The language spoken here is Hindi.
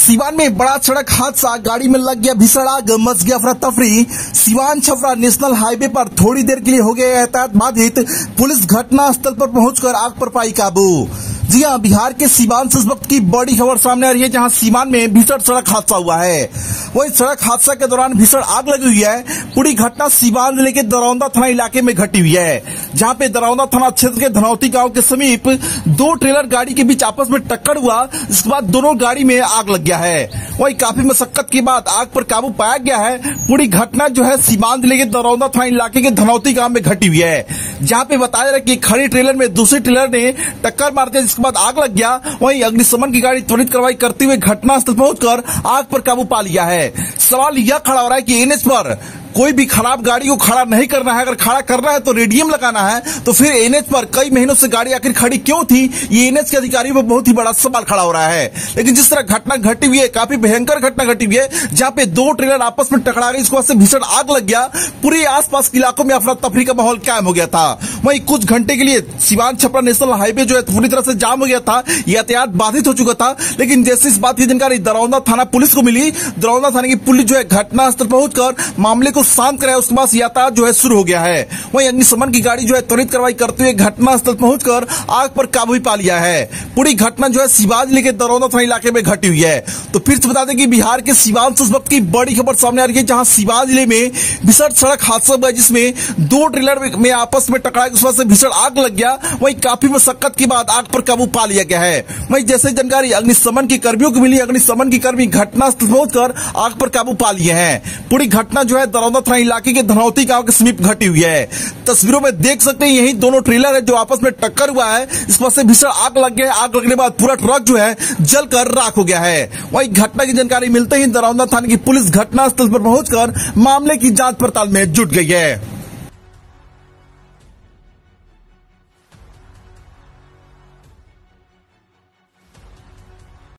सीवान में बड़ा सड़क हादसा, गाड़ी में लग गया भीषण आग, मच गया अफरा तफरी। सीवान छपरा नेशनल हाईवे पर थोड़ी देर के लिए हो गया यातायात बाधित। पुलिस घटना स्थल पर पहुंचकर आग पर पाई काबू। जी हां, बिहार के सीवान से इस वक्त की बड़ी खबर सामने आ रही है, जहां सीवान में भीषण सड़क हादसा हुआ है। वही सड़क हादसा के दौरान भीषण आग लगी हुई है। पूरी घटना सीवान जिले के दरौंदा थाना इलाके में घटी हुई है, जहां पे दरौंदा थाना क्षेत्र के धनौती गांव के समीप दो ट्रेलर गाड़ी के बीच आपस में टक्कर हुआ। इसके बाद दोनों गाड़ी में आग लग गया है। वही काफी मशक्कत के बाद आग पर काबू पाया गया है। पूरी घटना जो है सीवान जिले के दरौंदा थाना इलाके के धनौती गांव में घटी हुई है, जहां पे बताया रहा कि खड़ी ट्रेलर में दूसरी ट्रेलर ने टक्कर मार दिया, जिसके बाद आग लग गया। वहीं अग्निशमन की गाड़ी त्वरित कार्रवाई करते हुए घटनास्थल पहुंचकर आग पर काबू पा लिया है। सवाल यह खड़ा हो रहा है कि एनएच पर कोई भी खराब गाड़ी को खड़ा नहीं करना है। अगर खड़ा करना है तो रेडियम लगाना है, तो फिर एनएच पर कई महीनों से गाड़ी आखिर खड़ी क्यों थी? ये एनएच के अधिकारियों पर बहुत ही बड़ा सवाल खड़ा हो रहा है। लेकिन जिस तरह घटना घटी हुई है, काफी भयंकर घटना घटी हुई है, जहां पे दो ट्रेलर आपस में टकरा गई, इसके बाद से भीषण आग लग गया। पूरे आसपास के इलाकों में अफरा तफरी का माहौल कायम हो गया था। वहीं कुछ घंटे के लिए सीवान छपरा नेशनल हाईवे जो है पूरी तरह से जाम हो गया था, यातायात बाधित हो चुका था। लेकिन जैसे इस बात की जानकारी दरौंदा थाना पुलिस को मिली, दरौंदा थाने की पुलिस जो है घटनास्थल पहुंचकर मामले को शांत कराया। उसके बाद यातायात जो है शुरू हो गया है। वहीं अग्निशमन की गाड़ी जो है त्वरित कार्रवाई करते हुए घटनास्थल पहुंचकर आग पर काबू भी पा लिया है। पूरी घटना जो है सीवान जिले के दरौंदा थाना इलाके में घटी हुई है। तो फिर से बता दें कि बिहार के सीवान से इस वक्त की बड़ी खबर सामने आ रही है, जहां सीवान जिले में भीषण सड़क हादसा हुआ, जिसमें दो ट्रेलर में आपस में टकराए, उस वजह से भीषण आग लग गया। वहीं काफी मशक्कत के बाद आग पर काबू पा लिया गया है। वहीं जैसे जानकारी अग्निशमन के कर्मियों को मिली, अग्निशमन के कर्मी घटनास्थल पहुंचकर आग पर काबू पा लिए हैं। पूरी घटना जो है दरौंदा थाना इलाके के धनौती गांव के समीप घटी हुई है। तस्वीरों में देख सकते हैं यही दोनों ट्रेलर है जो आपस में टक्कर हुआ है। इस पर से भीषण आग लग गया। आग लगने के बाद पूरा ट्रक जो है जलकर राख हो गया है। वहीं घटना की जानकारी मिलते ही दरौंदा थाने की पुलिस घटनास्थल पर पहुंचकर मामले की जांच पड़ताल में जुट गई है।